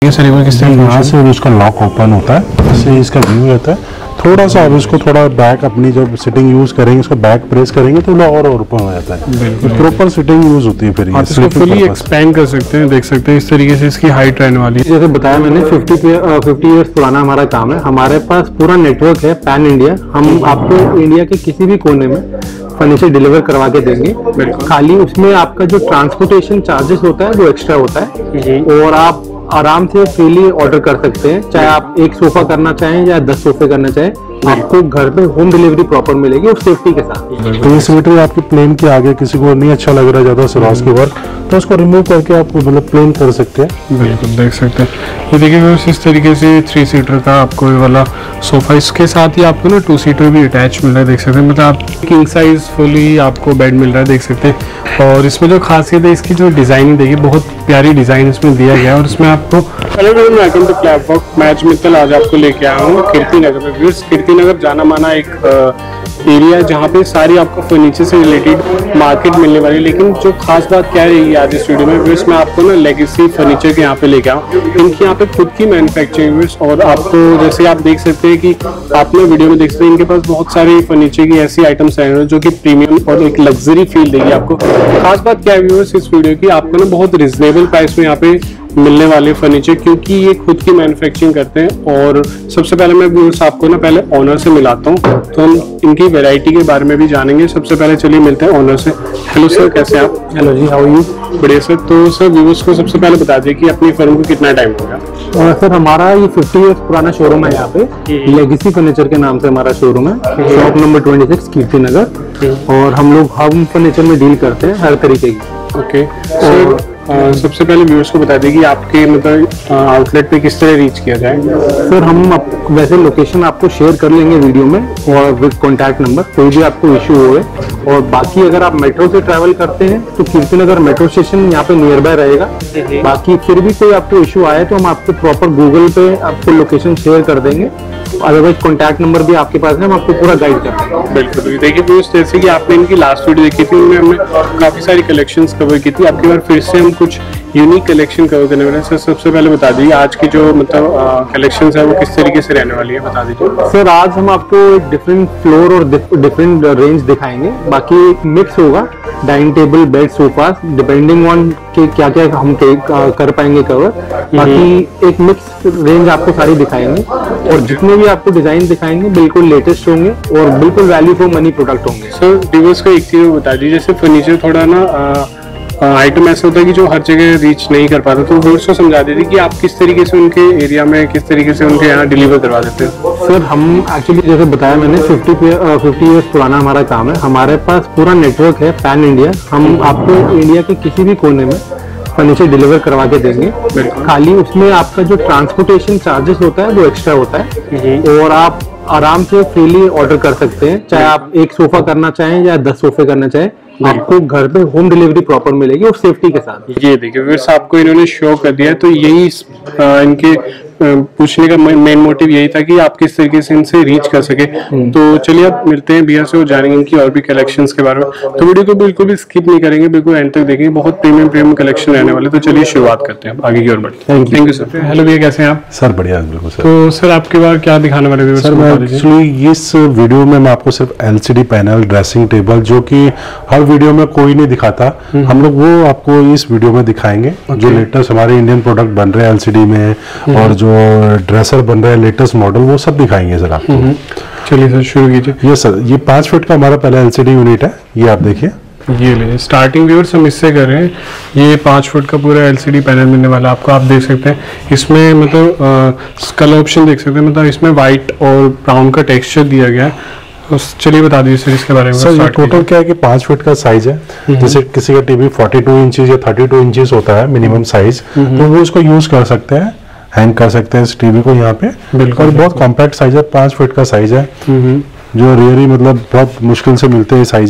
ये सर एक किस तरह यहाँ से उसका लॉक ओपन होता है, इससे इसका व्यू रहता है। थोड़ा सा अब इसको थोड़ा बैक अपनी जब सिटिंग यूज करेंगे, इसको बैक प्रेस करेंगे तो और ओपन हो जाता है। प्रॉपर सिटिंग यूज होती है। फिर आप इसको फुली एक्सपेंड कर सकते हैं, देख सकते हैं इस तरीके से इसकी हाइट रहने वाली है। जैसे बताया मैंने 50 इयर्स पुराना हमारा काम है। हमारे पास पूरा नेटवर्क है पैन इंडिया। हम आपको इंडिया के किसी भी कोने में फर्नीचर डिलीवर करवा के देंगे। खाली उसमें आपका जो ट्रांसपोर्टेशन चार्जेस होता है वो एक्स्ट्रा होता है, और आप आराम से फ्रीली ऑर्डर कर सकते हैं। चाहे आप एक सोफा करना चाहें या 10 सोफे करना चाहें, आपको घर पे होम डिलीवरी प्रॉपर मिलेगी और सेफ्टी के साथ। तो इस मीटर आपकी प्लेन के आगे किसी को नहीं अच्छा लग रहा है ज्यादा सराज के वर्क, तो उसको रिमूव करके आप मतलब प्लेन कर सकते हैं। बिल्कुल देख सकते हैं। ये देखिए इस तरीके से 3 सीटर का आपको ये वाला सोफा, इसके साथ ही आपको ना 2 सीटर भी अटैच मिल रहा है, देख सकते हैं। मतलब आप किंग साइज फुली आपको बेड मिल रहा है, देख सकते हैं। और इसमें जो खासियत है इसकी जो डिजाइनिंग देखिए, बहुत प्यारी डिजाइन इसमें दिया गया है। और इसमें आपको वेलकम टू फ्लैटवर्क, मैं आज मित्तल आज आपको लेके आया हूँ कीर्ति नगर में। कीर्ति नगर जाना माना एक एरिया है जहाँ पे सारी आपको फर्नीचर से रिलेटेड मार्केट मिलने वाली है। लेकिन जो खास बात क्या रहेगी आज इस वीडियो में, व्यूअर्स मैं आपको ना लेगेसी फर्नीचर के यहाँ पे लेके आऊँ। इनकी यहाँ पे खुद की मैन्युफैक्चरिंग व्यूअर्स, और आपको जैसे आप देख सकते हैं कि आपने वीडियो में देख सकते हैं इनके पास बहुत सारे फर्नीचर की ऐसी आइटम्स हैं जो कि प्रीमियम और एक लग्जरी फील देगी आपको। खास बात क्या है व्यूअर्स इस वीडियो की, आपको ना बहुत रिजनेबल प्राइस में यहाँ पे मिलने वाले फर्नीचर, क्योंकि ये खुद की मैन्युफैक्चरिंग करते हैं। और सबसे पहले मैं व्यूअर्स आपको ना पहले ओनर से मिलाता हूँ, तो हम इनकी वैरायटी के बारे में भी जानेंगे। सबसे पहले चलिए मिलते हैं ओनर से। हेलो सर, कैसे आप? हेलो जी, हाउ आर यू? बढ़िया सर। तो सर व्यूअर्स को सबसे पहले बता दिए कि अपनी फर्म को कितना टाइम हो गया? सर हमारा ये 50 इयर्स पुराना शोरूम है। यहाँ पे लेगेसी फर्नीचर के नाम से हमारा शोरूम है, शॉप नंबर 26 कीर्ति नगर। और हम लोग होम फर्नीचर में डील करते हैं हर तरीके की। ओके सर, सबसे पहले व्यूअर्स को बता दें कि आपके मतलब आउटलेट पे किस तरह रीच किया जाए। सर हम वैसे लोकेशन आपको शेयर कर लेंगे वीडियो में, और विद कॉन्टैक्ट नंबर, कोई भी आपको इशू हो। और बाकी अगर आप मेट्रो से ट्रैवल करते हैं तो कीर्ति नगर मेट्रो स्टेशन यहाँ पे नियर बाय रहेगा। बाकी फिर भी कोई आपको इशू आए तो हम आपको प्रॉपर गूगल पे आपको लोकेशन शेयर कर देंगे। अदरवाइज कॉन्टैक्ट नंबर भी आपके पास है, हम आपको पूरा गाइड कर देंगे। बिल्कुल। देखिए व्यूअर्स, जैसे कि आपने इनकी लास्ट वीडियो देखी थी उनमें हमने काफी सारी कलेक्शंस कवर की थी। आपकी बार फिर से हम कुछ यूनिक कलेक्शन कवर करने वाले हैं। सर सबसे पहले बता दीजिए आज की जो मतलब कलेक्शंस है वो किस तरीके से रहने वाली है, बता दीजिए। सर आज हम आपको एक डिफरेंट फ्लोर और डिफरेंट रेंज दिखाएंगे। बाकी एक मिक्स होगा, dining table, bed, sofa, depending on कि क्या क्या हम कर पाएंगे कवर। बाकी एक मिक्स रेंज आपको सारी दिखाएंगे, और जितने भी आपको डिजाइन दिखाएंगे बिल्कुल लेटेस्ट होंगे और बिल्कुल वैल्यू फॉर मनी प्रोडक्ट होंगे। सर व्यूअर्स को एक चीज बता दीजिए, जैसे फर्नीचर थोड़ा ना आइटम ऐसा होता है कि जो हर जगह रीच नहीं कर पाता, तो व्यूअर्स को समझा दीजिए कि आप किस तरीके से उनके एरिया में किस तरीके से उनके यहाँ डिलीवर करवा देते हैं। सर हम एक्चुअली जैसे बताया मैंने 50 इयर्स पुराना हमारा काम है। हमारे पास पूरा नेटवर्क है पैन इंडिया। हम आपको इंडिया के किसी भी कोने में फर्नीचर डिलीवर करवा के देंगे। खाली उसमें आपका जो ट्रांसपोर्टेशन चार्जेस होता है वो एक्स्ट्रा होता है, और आप आराम से फ्रीली ऑर्डर कर सकते हैं। चाहे आप एक सोफा करना चाहें या 10 सोफे करना चाहें, आपको घर पे होम डिलीवरी प्रॉपर मिलेगी और सेफ्टी के साथ। ये देखिए व्यूअर्स, आपको इन्होंने शो कर दिया है, तो यही इनके पूछने का मेन मोटिव यही था कि आप किस तरीके से इनसे रीच कर सके। तो चलिए अब मिलते हैं भैया से और जानेंगे इनकी और भी कलेक्शंस के बारे में। तो वीडियो को बिल्कुल भी स्किप नहीं करेंगे, बिल्कुल एंड तक देखेंगे, बहुत प्रीमियम कलेक्शन रहने वाले। तो चलिए शुरुआत करते हैं आगे की ओर बढ़ते हैं। Thank you sir. हेलो भैया, कैसे हैं आप? सर बढ़िया, बिल्कुल सर। तो सर आपके बार क्या दिखाने वाले? सर मैं एक्चुअली इस वीडियो में मैं आपको सिर्फ LCD पैनल, ड्रेसिंग टेबल, जो कि हर वीडियो में कोई नहीं दिखाता, हम लोग वो आपको इस वीडियो में दिखाएंगे। जो लेटेस्ट हमारे इंडियन प्रोडक्ट बन रहे हैं LCD में, और जो ड्रेसर बन रहे हैं लेटेस्ट मॉडल, वो सब दिखाएंगे सर आपको। चलिए सर शुरू कीजिए। ये सर ये 5 फीट का हमारा पहला LCD यूनिट है, ये आप देखिए। ये ले स्टार्टिंग व्यूअर्स हम इससे कर रहे हैं। ये 5 फुट का पूरा LCD पैनल मिलने वाला आपको, आप देख सकते हैं। इसमें मतलब कलर ऑप्शन देख सकते हैं, मतलब इसमें व्हाइट और ब्राउन का टेक्सचर दिया गया है। चलिए बता दीजिए सर इसके बारे में। सर ये टोटल क्या है कि 5 फीट का साइज है। जैसे किसी का टीवी 42 इंचेस या 32 इंचेस होता है मिनिमम साइज, तो वो इसको यूज कर सकते हैं, हैंग कर सकते हैं इस टीवी को यहाँ पे। बिल्कुल बहुत कॉम्पैक्ट साइज है, 5 फीट का साइज है, जो रियली मतलब बहुत मुश्किल से मिलते हैं साइज।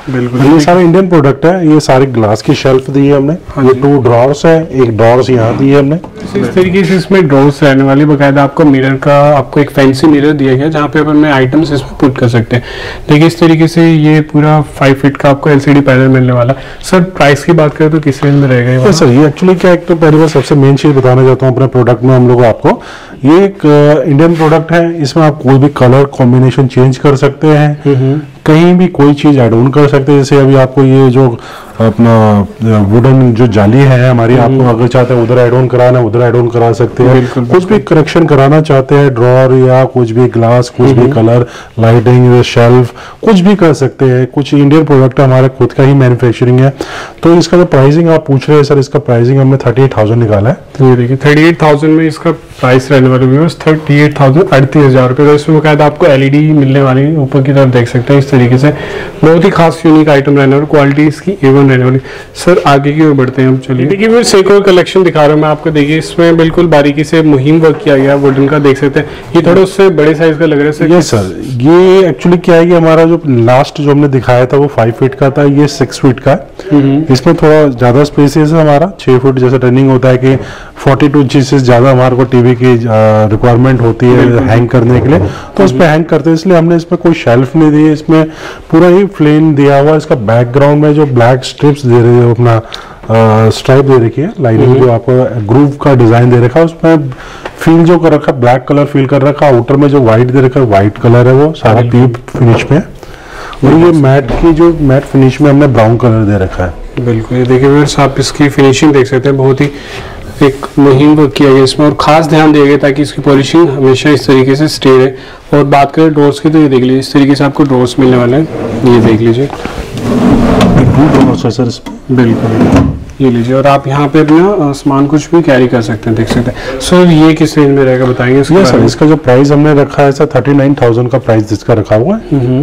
बिल्कुल। ये सारे इंडियन प्रोडक्ट है। ये सारे ग्लास की शेल्फ दी है हमने। ये 2 ड्रॉर्स है, एक ड्रॉर्स यहाँ दी है हमने। इस तरीके से इसमें ड्रॉर्स रहने वाली, बकायदा आपको मिरर का आपको एक फैंसी मिरर दिया गया जहाँ पे अपन में आइटम्स इसमें पुट कर सकते हैं। देखिए इस तरीके से ये पूरा 5 फीट का आपको एलसीडी पैनल मिलने वाला। सर प्राइस की बात करें तो किस रेंज में रहेगा ये? सर ये एक्चुअली क्या, एक तो पहली बार सबसे मेन चीज बताना चाहता हूँ अपने प्रोडक्ट में हम लोग आपको, ये एक इंडियन प्रोडक्ट है। इसमें आप कोई भी कलर कॉम्बिनेशन चेंज कर सकते हैं, कहीं भी कोई चीज ऐड ऑन कर सकते हैं। जैसे अभी आपको ये जो अपना वुडन जो जाली है हमारी, आपको अगर चाहते हैं उधर ऐड ऑन कराना उधर ऐड ऑन करा सकते हैं। कुछ भी करेक्शन कराना चाहते हैं, ड्रॉर या कुछ भी ग्लास, कुछ भी कलर, लाइटिंग, शेल्फ, कुछ भी कर सकते हैं। कुछ इंडियन प्रोडक्ट हमारे खुद का ही मैन्युफैक्चरिंग है। तो इसका जो प्राइसिंग आप पूछ रहे हैं सर, इसका प्राइसिंग हमने 38,000 निकाला है। ये देखिए 38,000 में इसका प्राइस रहने वाला है 38,000, 38,000 रुपये। तो इसमें बकायदा आपको एलईडी मिलने वाली है, ऊपर की तरफ देख सकते हैं इस तरीके से। बहुत ही खास यूनिक आइटम रहने वाली, क्वालिटी इसकी A1 रहने वाली। सर आगे की ओर बढ़ते हैं हम, चलिए। देखिए मैं एक और कलेक्शन दिखा रहा हूँ मैं आपको। देखिए इसमें बिल्कुल बारीकी से मुहिम वर्क किया गया वुडन का, देख सकते हैं। ये थोड़ा उससे बड़े साइज का लग रहा है सर। यस सर, ये एक्चुअली क्या है कि हमारा जो लास्ट जो हमने दिखाया था वो 5 फीट का था, ये 6 फीट का है। इसमें थोड़ा ज्यादा स्पेसियस है हमारा, 6 फीट जैसे रनिंग होता है कि 42 इंचेस से ज्यादा हमारे को टीवी की रिक्वायरमेंट होती है हैंग करने के लिए, तो उस पर हैंग करते हैं। इसलिए हमने इसमें कोई शेल्फ नहीं दी, इसमें पूरा ही प्लेन दिया हुआ। इसका बैकग्राउंड में जो ब्लैक स्ट्रिप्स दे रही है, अपना स्ट्राइप दे रखी है, लाइनिंग जो आपको ग्रूव का डिजाइन दे रखा है, उसमें फील जो कर रखा है ब्लैक कलर फील कर रखा है। आउटर में जो व्हाइट दे रखा है व्हाइट कलर है, वो सारा पीप फिनिश में। और ये मैट की जो मैट फिनिश में हमने ब्राउन कलर दे रखा है। बिल्कुल, ये देखिए व्यूअर्स आप इसकी फिनिशिंग देख सकते हैं, बहुत ही एक मुहिम वर्क किया गया इसमें और खास ध्यान दिया गया ताकि इसकी पॉलिशिंग हमेशा इस तरीके से स्टे रहे। और बात करें डोर्स की तो ये देख लीजिए इस तरीके से आपको डोर्स मिलने वाले हैं, ये देख लीजिए। बिल्कुल ये लीजिए, और आप यहाँ पे अपना सामान कुछ भी कैरी कर सकते हैं, देख सकते हैं। सर ये किस रेंज में रहेगा बताएंगे इसका? सर इसका जो प्राइस हमने रखा है सर 39,000 का प्राइस इसका रखा हुआ है।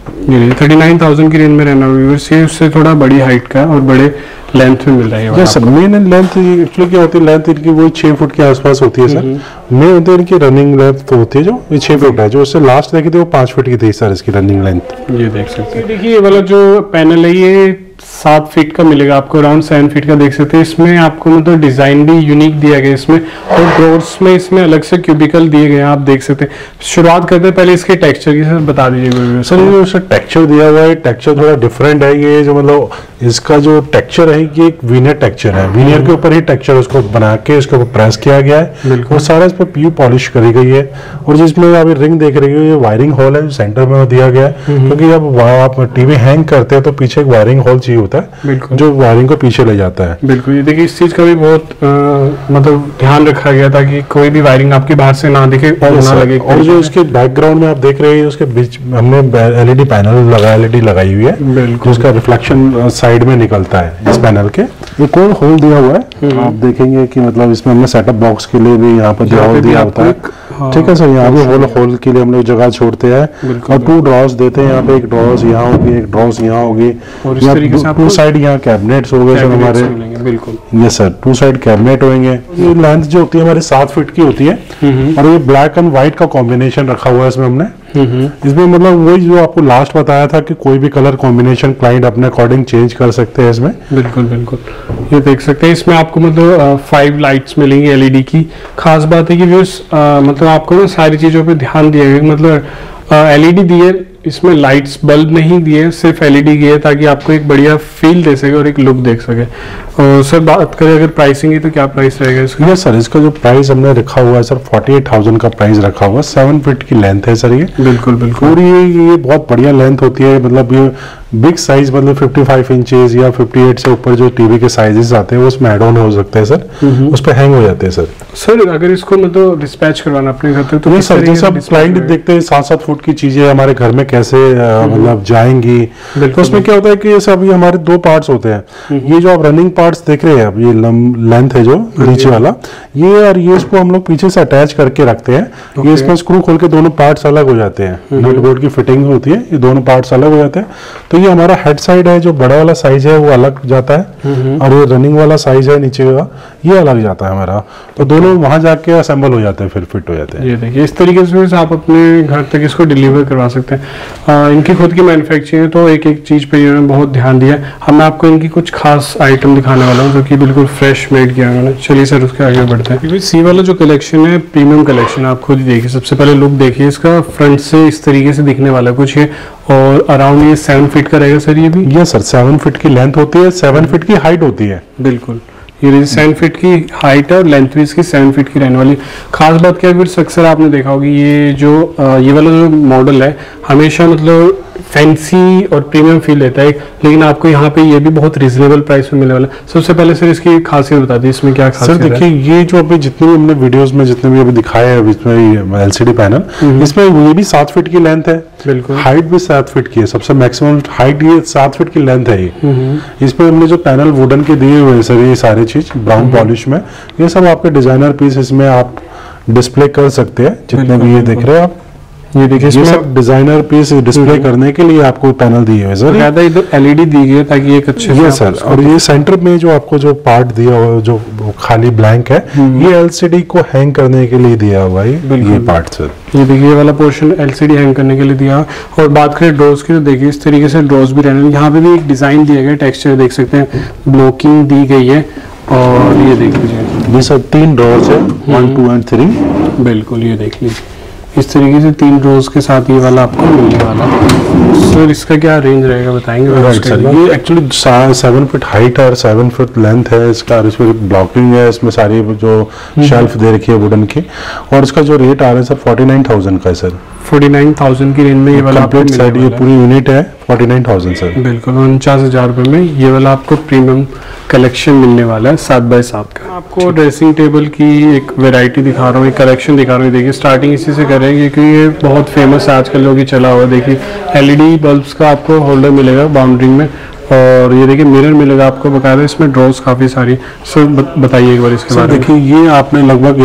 ये 39,000 की रेंज में रहना व्यूअर्स। ये उससे थोड़ा बड़ी हाइट का और बड़े लेंथ में मिल रहा है। सर मेन लेंथ एक्चुअली क्या होती है, लेंथ इनकी वही 6 फुट के आसपास होती है सर। मेन होती है इनकी रनिंग लेंथ तो होती है जो ये 6 फुट है, जो उससे लास्ट देखी थी वो 5 फुट की थी सर इसकी रनिंग लेंथ। ये देख सकते हैं। देखिए ये वाला जो पैनल है ये 7 फीट का मिलेगा आपको, अराउंड 7 फीट का देख सकते हैं। इसमें आपको मतलब डिजाइन भी यूनिक दिया गया इसमें, और ड्रॉर्स में इसमें अलग से क्यूबिकल दिए गए हैं, आप देख सकते हैं। शुरुआत करते हैं पहले इसके टेक्सचर की, सर बता दीजिए। सर ये जो टेक्सचर दिया हुआ है, टेक्सचर थोड़ा डिफरेंट है। ये जो मतलब इसका जो टेक्सचर है ये एक वीनियर टेक्सचर है, वीनियर के ऊपर ही टेक्सचर उसको बना के इसके ऊपर प्रेस किया गया है और सारा इस पर पीयू पॉलिश करी गई है। और जिसमें आप रिंग देख रही हो ये वायरिंग होल है, सेंटर में दिया गया है, क्योंकि जब आप टीवी हैंग करते हैं तो पीछे एक वायरिंग होल चाहिए होता है जो वायरिंग को पीछे ले जाता है। बिल्कुल, ये देखिए इस चीज का भी बहुत मतलब ध्यान रखा गया ताकि कोई भी वायरिंग आपकी बाहर से ना दिखे और ना लगे। और जो इसके बैकग्राउंड में आप देख रहे हैं उसके बीच हमने एलईडी पैनल लगा, एलईडी लगाई हुई है, उसका रिफ्लेक्शन साइड में निकलता है इस पैनल के। एक और होल दिया हुआ है, आप देखेंगे कि मतलब इसमें हमने सेटअप बॉक्स के लिए भी यहाँ पर होल दिया होता है। ठीक है सर, यहाँ पे होल के लिए हम लोग जगह छोड़ते हैं और 2 ड्रॉर्स देते हैं। यहाँ पे एक ड्रॉर्स यहाँ होगी, एक ड्रॉर्स यहाँ होगी, और 2 साइड यहाँ कैबिनेट्स हो गए सर हमारे। बिल्कुल यस सर, 2 साइड कैबिनेट होंगे। ये लेंथ जो होती है हमारी 7 फीट की होती है, और ये ब्लैक एंड व्हाइट का कॉम्बिनेशन रखा हुआ है इसमें हमने। इसमें मतलब वही जो आपको लास्ट बताया था कि कोई भी कलर कॉम्बिनेशन क्लाइंट अपने अकॉर्डिंग चेंज कर सकते हैं इसमें। बिल्कुल बिल्कुल, ये देख सकते हैं इसमें आपको मतलब 5 लाइट्स मिलेंगी एलईडी की। खास बात है कि व्यूअर्स मतलब आपको ना सारी चीजों पे ध्यान दिया गया, मतलब एलईडी दिए इसमें, लाइट्स बल्ब नहीं दिए, सिर्फ एलईडी दिए ताकि आपको एक बढ़िया फील दे सके और एक लुक देख सके। और सर बात करें अगर प्राइसिंग की तो क्या प्राइस रहेगा इसका? यस सर, इसका जो प्राइस हमने रखा हुआ है सर 48,000 का प्राइस रखा हुआ है। 7 फीट की लेंथ है सर ये। बिल्कुल बिल्कुल, और ये बहुत बढ़िया लेंथ होती है, मतलब ये बिग साइज मतलब 55 इंचेस या 58 से ऊपर जो टीवी के साइजेस आते हैं वो उसमें एड ऑन हो सकते हैं सर, उस पर हैंग हो जाते हैं सर। सर अगर इसको मतलब डिस्पैच करवाना अपने घर तक तो नहीं सर, जैसे आप क्लाइंट देखते हैं 7-7 फुट की चीजें हमारे घर में कैसे मतलब जाएंगी, तो उसमें क्या होता है कि जैसे अभी हमारे 2 पार्ट्स होते हैं। ये जो आप रनिंग पार्ट्स देख रहे हैं, अब ये लेंथ है जो नीचे वाला, ये और ये इसको हम लोग पीछे से अटैच करके रखते हैं। ये इसमें स्क्रू खोल के दोनों पार्ट्स अलग हो जाते हैं, नट बोल्ट की फिटिंग होती है, ये दोनों पार्ट्स अलग हो जाते हैं। तो तो ये हमारा हेड साइड है, जो बड़ा वाला साइज है वो अलग जाता है, और ये रनिंग वाला साइज है नीचे का ये अलग जाता है हमारा। तो दोनों वहां जाके असेंबल हो जाते हैं, फिर फिट हो जाते हैं। ये देखिए इस तरीके से आप अपने घर तक इसको डिलीवर करवा सकते हैं। इनकी खुद की मैन्युफैक्चरिंग है, तो एक एक चीज़ पे इन्होंने बहुत ध्यान दिया है। हम आपको इनकी कुछ खास आइटम दिखाने वाला हूँ जो कि बिल्कुल फ्रेश मेड किया उन्होंने। चलिए सर उसके आगे बढ़ते हैं। क्योंकि सी वाला जो कलेक्शन है प्रीमियम कलेक्शन, आप खुद ही देखिए। सबसे पहले लुक देखिए इसका, फ्रंट से इस तरीके से दिखने वाला कुछ है, और अराउंड ये 7 फीट का रहेगा सर। ये भी ये सर 7 फीट की लेंथ होती है, 7 फीट की हाइट होती है। बिल्कुल, ये 7 फीट की हाइट है और लेंथ भी इसकी 7 फीट की रहने वाली। खास बात क्या है, फिर अक्सर आपने देखा होगी ये जो ये वाला जो मॉडल है हमेशा मतलब फैंसी और प्रीमियम फील देता है, लेकिन आपको यहाँ पे ये भी बहुत रिजनेबल प्राइस में मिलने वाला है। सबसे पहले सर इसकी खासियत बता दी, इसमें क्या खासियत सर देखिए, ये जो अभी जितने भी हमने वीडियोस में जितने भी अभी दिखाए हैं इसमें एलसीडी पैनल, इसमें ये भी 7 फीट की लेंथ है, बिल्कुल हाइट भी 7 फीट की है, सबसे मैक्सिमम हाइट ये 7 फीट की लेंथ है ये। इसमें हमने जो पैनल वुडन के दिए हुए हैं सर, ये सारे चीज ब्राउन पॉलिश में, ये सब आपके डिजाइनर पीस इसमें आप डिस्प्ले कर सकते हैं, जितने भी ये देख रहे हैं आप। ये देखिए ये सब डिजाइनर पीस डिस्प्ले करने के लिए आपको पैनल दिए हुए सर। ज्यादा इधर एलईडी दी गई है ताकि एक अच्छे ये सर, और ये सेंटर में जो आपको जो पार्ट दिया हुआ है, जो खाली ब्लैंक है, ये एलसीडी को हैंग करने के लिए दिया हुआ है ये पार्ट सर। ये देखिए ये वाला पोर्शन एलसीडी हैंग करने के लिए दिया। और बात करें ड्रॉर्स की, तो देखिए इस तरीके से ड्रॉर्स भी रहने, यहाँ पे भी एक डिजाइन दिया गया, टेक्सचर देख सकते हैं, ब्लॉकिंग दी गई है। और ये देख लीजिए ये सब 3 ड्रॉर्स है, 1, 2 एंड 3। बिल्कुल, ये देख लीजिए इस तरीके से 3 रोज के साथ ये वाला आपको मिलने वाला है। सर इसका क्या रेंज रहेगा बताएंगे? राइट सर, ये एक्चुअली 7 फीट हाइट है और 7 फीट लेंथ है इसका, और इसमें ब्लॉकिंग है, इसमें सारी जो शेल्फ दे रखी है वुडन की, और इसका जो रेट आ रहा है सर 49,000 का है सर। 49,000 की रेंज में ये वाला कंप्लीट सेट, ये पूरी यूनिट है 49,000 सर। बिल्कुल 49,000 रुपये में ये वाला आपको प्रीमियम कलेक्शन मिलने वाला है 7x7 का। आपको ड्रेसिंग टेबल की एक वैरायटी दिखा रहा हूँ, एक कलेक्शन दिखा रहा हूँ। देखिए स्टार्टिंग इसी से करेंगे क्योंकि ये बहुत फेमस है आजकल, लोग ही चला हुआ। देखिए एलईडी बल्ब्स का आपको होल्डर मिलेगा बाउंड्रिंग में, और ये देखिए मिरर मिलेगा आपको बकायदा। इसमें ड्रॉर्स काफ़ी सारी। सर बताइए एक बार इसके बारे में। देखिए ये आपने लगभग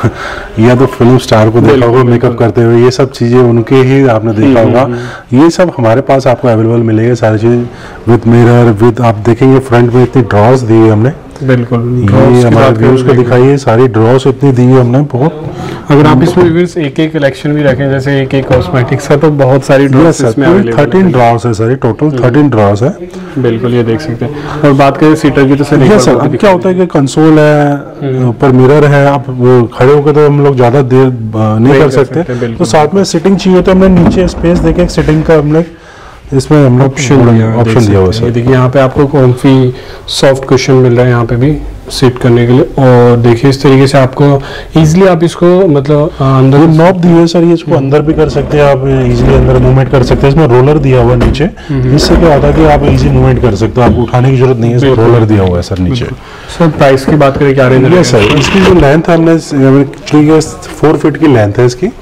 या तो फिल्म स्टार को देखा होगा मेकअप करते हुए, ये सब चीज़ें उनके ही आपने देखा होगा। ये सब हमारे पास आपको अवेलेबल मिलेगा सारी चीज़ विद मिरर, विद आप देखेंगे फ्रंट में इतनी ड्रॉर्स दी है हमने। बिल्कुल, ये हमारे व्यूज को दिखाइए, सारी ड्रॉस इतनी दी है हमने बहुत। अगर आप इसमें व्यूअर्स एक कलेक्शन भी रखें, जैसे एक कॉस्मेटिक्स का, तो बहुत सारी ड्रॉस इसमें अवेलेबल है। 13 ड्रॉस है सर, टोटल 13 ड्रॉस है। बिल्कुल, ये देख सकते हैं। और बात करें सीटर की, तो सर अब क्या होता है कि कंसोल है, ऊपर मिरर है, आप वो खड़े होकर तो हम लोग ज्यादा देर नहीं कर सकते, तो साथ में सिटिंग चाहिए तो हमने नीचे स्पेस देके सिटिंग का हमने इसमें हमने ऑप्शन दिया हुआ है। देखिए यहाँ पे आपको कॉम्फी सॉफ्ट कुशन मिल रहा है यहाँ पे भी सीट करने के लिए। और देखिए इस तरीके से आपको इजीली आप इसको मतलब अंदर नॉब दी है सर, ये इसको अंदर भी कर सकते हैं आप, इजीली अंदर मूवमेंट कर सकते हैं। इसमें रोलर दिया हुआ है नीचे, इससे क्या होता है कि आप इजी मूवमेंट कर सकते हो, आपको उठाने की जरूरत नहीं है, इसमें रोलर दिया हुआ है सर नीचे। सर प्राइस की बात करें क्या रेंज है सर? इसकी जो लेंथ है हमने 4 फीट की लेंथ है इसकी।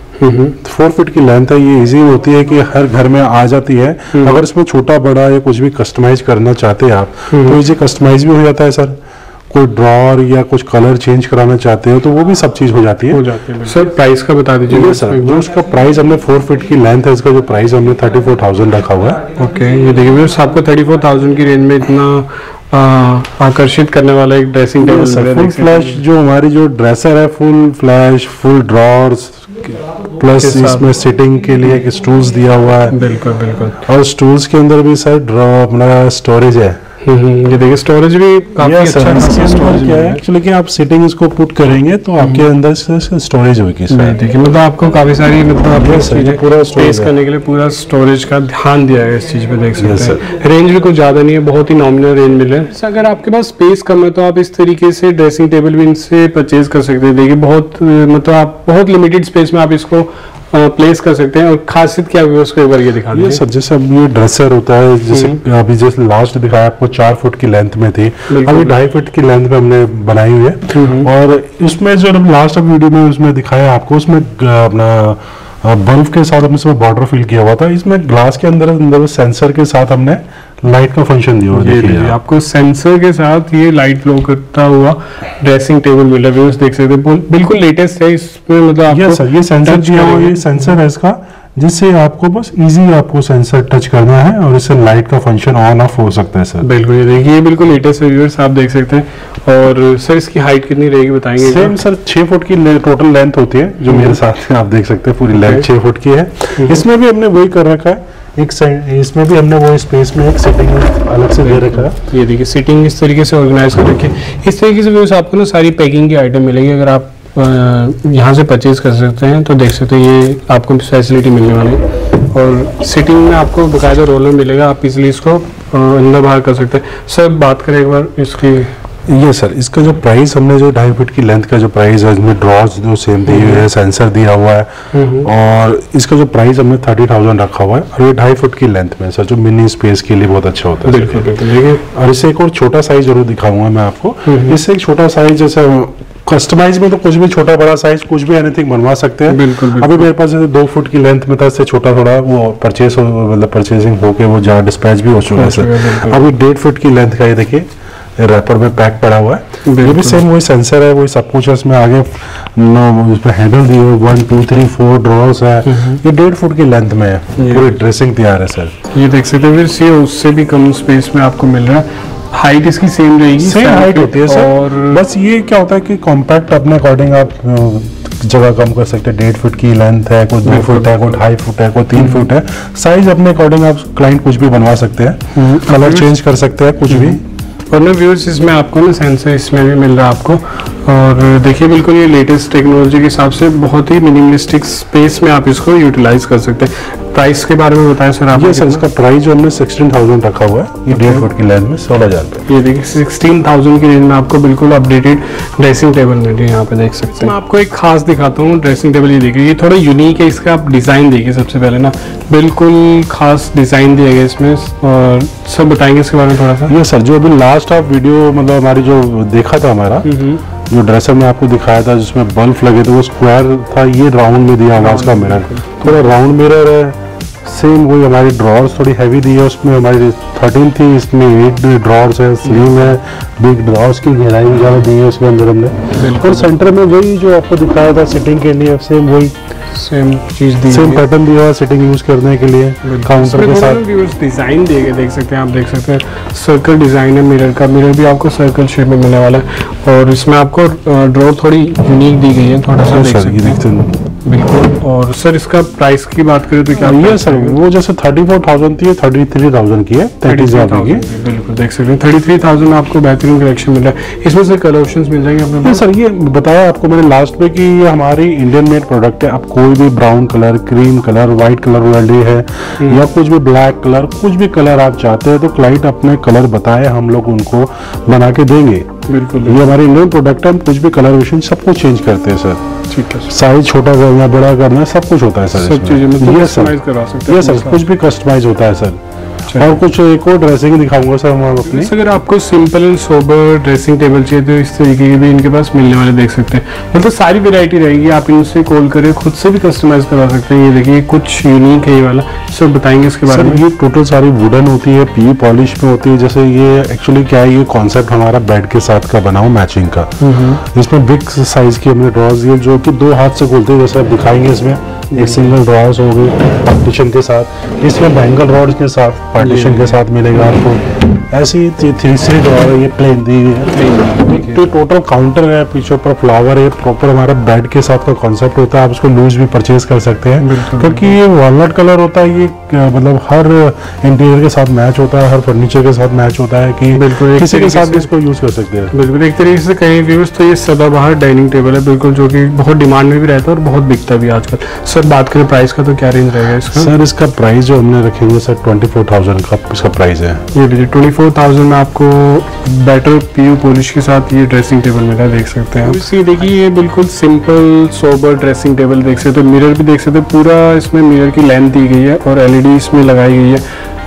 4 फीट की लेंथ है, ये इजी होती है कि हर घर में आ जाती है। अगर इसमें छोटा बड़ा या कुछ भी कस्टमाइज करना चाहते हैं आप, तो इजी कस्टमाइज भी हो जाता है सर। कोई ड्रॉर या कुछ कलर चेंज कराना चाहते हो तो वो भी सब चीज हो जाती है। सर प्राइस का बता दीजिए सर। जो उसका प्राइस हमने 4 फीट की लेंथ है, इसका जो प्राइस हमने 34,000 रखा हुआ है। ओके, ये देखिए आपको 34,000 की रेंज में इतना आकर्षित करने वाला एक ड्रेसिंग टेबल, फुल फ्लैश जो हमारी जो ड्रेसर है, full flash, full drawers, plus इसमें सिटिंग के लिए एक स्टूल्स दिया हुआ है। बिल्कुल बिल्कुल। और स्टूल्स के अंदर भी सर अपना स्टोरेज है। ये देखिए स्टोरेज भी काफी अच्छा स्टोरेज क्या है एक्चुअली कि आप सेटिंग इसको पुट करेंगे तो आपके अंदर स्टोरेज होगी। देखिए मतलब आपको काफी सारी मतलब पूरा स्पेस करने के लिए पूरा स्टोरेज का ध्यान दिया है इस चीज पे, देख सकते हैं। रेंज भी कुछ ज्यादा नहीं है, बहुत ही नॉमिनल रेंज मिले। अगर आपके पास स्पेस कम है तो आप इस तरीके से ड्रेसिंग टेबल भी इनसे परचेज कर सकते हैं। देखिए बहुत मतलब आप बहुत लिमिटेड स्पेस में आप इसको प्लेस कर सकते हैं। और खासियत क्या है उसको एक बार ये दिखा दीजिए। सर जैसे अब ये ड्रेसर होता है, जैसे अभी जैसे लास्ट दिखाया आपको 4 फुट की लेंथ में थी, अभी 2.5 फुट की लेंथ में हमने बनाई हुई है। और इसमें जो लास्ट वीडियो में उसमें दिखाया आपको, उसमें अपना बल्ब के साथ हमने इसमें बॉर्डर फिल किया हुआ था। इसमें ग्लास के अंदर सेंसर के साथ हमने लाइट का फंक्शन दिया हुआ है। आपको सेंसर के साथ ये लाइट फ्लो करता हुआ ड्रेसिंग टेबल मिल रहा है, देख सकते हैं। बिल्कुल लेटेस्ट है इसमें, मतलब ये सेंसर दिया हुआ, ये सेंसर है इसका जिससे आपको बस इजी आपको सेंसर टच करना है और इससे लाइट का फंक्शन ऑन ऑफ हो सकता है सर। बिल्कुल, ये देखिए ये बिल्कुल लेटेस्ट व्यूअर्स आप देख सकते हैं। और सर इसकी हाइट कितनी रहेगी बताएंगे? सेम सर 6 फुट की टोटल लेंथ होती है, जो मेरे साथ आप देख सकते हैं पूरी लेंथ 6 फुट की है। इसमें भी हमने वही कर रखा है, एक साइड इसमें भी हमने वो स्पेस में एक सीटिंग अलग से दे रखा है। ये देखिए सीटिंग इस तरीके से ऑर्गेनाइज कर रखी है। इस तरीके से व्यूअर्स आपको ना सारी पैकिंग की आइटम मिलेगी। अगर आप यहाँ से परचेज कर सकते हैं तो देख सकते हैं ये आपको फैसिलिटी मिलने वाली है। और सीटिंग में आपको बकायदा रोलर मिलेगा, आप इजीली इसको अंदर बाहर कर सकते हैं। सर बात करें एक बार इसकी। ये सर इसका जो प्राइस हमने जो 2.5 फीट की लेंथ का जो प्राइस है, इसमें ड्रॉज जो सेम दी हुई है, सेंसर दिया हुआ है और इसका जो प्राइस हमने 30,000 रखा हुआ है। और ये 2.5 फुट की लेंथ में सर जो मिनी स्पेस के लिए बहुत अच्छा होता है। बिल्कुल बिल्कुल। और इससे एक और छोटा साइज जरूर दिखाऊंगा मैं आपको। इससे एक छोटा साइज जैसे कस्टमाइज में तो कुछ भी छोटा बड़ा साइज कुछ भी एनीथिंग बनवा सकते हैं। बिल्कुल, बिल्कुल। अभी मेरे पास 2 फुट की लेंथ में था, इससे छोटा थोड़ा वो परचेस मतलब परचेसिंग होके वो जहाँ डिस्पैच भी हो चुका है सर। अभी 1.5 फुट की लेंथ का ये देखिए रैपर में पैक पड़ा हुआ है। ये भी सेम वही सेंसर है, वही सब कुछ है इसमें। आगे उसमें हैंडल दिए हुए 1 2 3 4 ड्रॉर्स है। ये 1.5 फुट की लेंथ में है, पूरी ड्रेसिंग तैयार है सर। ये देख सकते हैं फिर उससे भी कम स्पेस में आपको मिल रहा है। हाइट इसकी सेम रहेगी, सेम हाइट होती है सर। और बस ये क्या होता है कि कॉम्पैक्ट अपने अकॉर्डिंग आप जगह कम कर सकते हैं। 1.5 फुट की लेंथ है, कोई 2 फुट है, कोई 2.5 फुट है, कोई 3 फुट है। साइज अपने अकॉर्डिंग आप क्लाइंट कुछ भी बनवा सकते हैं, कलर चेंज कर सकते हैं कुछ भी। और ना व्यूअर्स इसमें आपको ना सेंसर इसमें भी मिल रहा है आपको। और देखिए बिल्कुल ये लेटेस्ट टेक्नोलॉजी के हिसाब से बहुत ही मिनिमलिस्टिक स्पेस में आप इसको यूटिलाइज कर सकते हैं। प्राइस के बारे में बताएं सर आप। ये सर इसका प्राइस जो हमने 16,000 रखा हुआ है, ये 1.5 फुट की लेंथ में 16,000 रुपये। ये देखिए 16,000 की रेंज में आपको बिल्कुल अपडेटेड ड्रेसिंग टेबल मिल रही है, यहाँ पे देख सकते हैं। मैं आपको एक खास दिखाता हूँ ड्रेसिंग टेबल। ये देखिए ये थोड़ा यूनिक है, इसका आप डिज़ाइन देखिए सबसे पहले ना, बिल्कुल खास डिज़ाइन दिया गया इसमें। और सब बताएंगे इसके बारे में थोड़ा सा। ये सर जो अभी लास्ट ऑफ वीडियो मतलब हमारी जो देखा था हमारा जो ड्रेसर में आपको दिखाया था जिसमें बल्ब लगे थे वो स्क्वायर था, ये राउंड में दिया हुआ इसका मिरर, थोड़ा राउंड मिरर है। सेम वही हमारी ड्रॉर्स थोड़ी हैवी दी है, उसमें हमारी 13 थी, इसमें 8 ड्रॉर्स है, स्लिम है, बिग ड्रॉर्स की गहराई भी ज़्यादा दी है उसके अंदर हमने। और सेंटर में वही जो आपको दिखाया था सिटिंग के लिए सेम वही सेम चीज दी, सेम पैटर्न दिया हुआ सिटिंग यूज करने के लिए काउंटर के साथ। डिजाइन दिए गए देख सकते हैं, आप देख सकते हैं सर्कल डिजाइन है मिरर का। मिरर भी आपको सर्कल शेप में मिलने वाला है। और इसमें आपको ड्रॉर थोड़ी यूनिक दी गई है, थोड़ा सा देख सकते हैं बिल्कुल। और सर इसका प्राइस की बात करें तो क्या? ये सर वो जैसे 34,000 थी, 33,000 की है, 30,000 की। बिल्कुल देख सकते हैं 33,000 में आपको बेहतरीन कलेक्शन मिल रहा है। इसमें से कलर ऑप्शंस मिल जाएंगे अपने पास। सर ये बताया आपको मैंने लास्ट में कि ये हमारी इंडियन मेड प्रोडक्ट है। आप कोई भी brown colour, cream colour, white colour वाली है या कुछ भी ब्लैक कलर, कुछ भी कलर आप चाहते हैं तो क्लाइंट अपने कलर बताए, हम लोग उनको बना के देंगे। बिल्कुल ये हमारी इंडियन प्रोडक्ट है, हम कुछ भी कलर विशन सब कुछ चेंज करते हैं सर। ठीक है, साइज छोटा करना बड़ा करना सब कुछ होता है सर। सब चीजें ये कस्टमाइज करवा सकते हैं। ये सर कुछ भी कस्टमाइज होता है सर। और कुछ एक और ड्रेसिंग दिखाऊंगा सर हम अपनी। अगर आपको simple and sober dressing table चाहिए तो इस तरीके के भी इनके पास मिलने वाले देख सकते हैं। मतलब सारी वैरायटी रहेगी, आप इनसे कॉल करें, खुद से भी कस्टमाइज करवा सकते हैं। ये देखिए कुछ यूनिक है ये वाला, सब बताएंगे इसके बारे में। ये टोटल सारी वुडन होती है, पी पॉलिश में होती है। जैसे ये एक्चुअली क्या है, ये कॉन्सेप्ट हमारा बेड के साथ का बना हुआ मैचिंग का। इसमें बिग साइज की हमने ड्रॉर्स दिए जो कि 2 हाथ से खोलते हैं, जैसे आप दिखाएंगे। इसमें एक सिंगल ड्रॉर्स हो गई पार्टीशन के साथ, इसमें बैंगल रॉड के साथ पार्टीशन के साथ मिलेगा आपको। ऐसी 3 ड्रॉर है, ये प्लेन दी हुई है। तो टोटल काउंटर है, पीछे ऊपर फ्लावर है, प्रॉपर हमारा बेड के साथ का कॉन्सेप्ट होता है। आप उसको लूज भी परचेज कर सकते हैं क्योंकि ये वॉलनट कलर होता है। ये मतलब हर इंटीरियर के साथ मैच होता है, हर फर्नीचर के साथ मैच होता है कि किसी के साथ भी इसको यूज कर सकते हैं। बिल्कुल एक तरीके से कहीं व्यूज तो ये सदाबहार डाइनिंग टेबल है बिल्कुल, जो कि बहुत डिमांड में भी रहता है और बहुत बिकता भी आजकल। सर बात करें प्राइस का तो क्या रेंज रहेगा इसका? सर इसका प्राइस जो हमने रखेंगे सर 24,000 का इसका प्राइस है। ये देखिए 24,000 में आपको बेटर पीयू पॉलिश के साथ ये ड्रेसिंग टेबल मिला, देख सकते हैं। इसकी देखिए ये बिल्कुल सिंपल सोबर ड्रेसिंग टेबल देख सकते हो। मिरर भी देख सकते हो, पूरा इसमें मिरर की लेंथ दी गई है और LED इसमें लगाई गई है।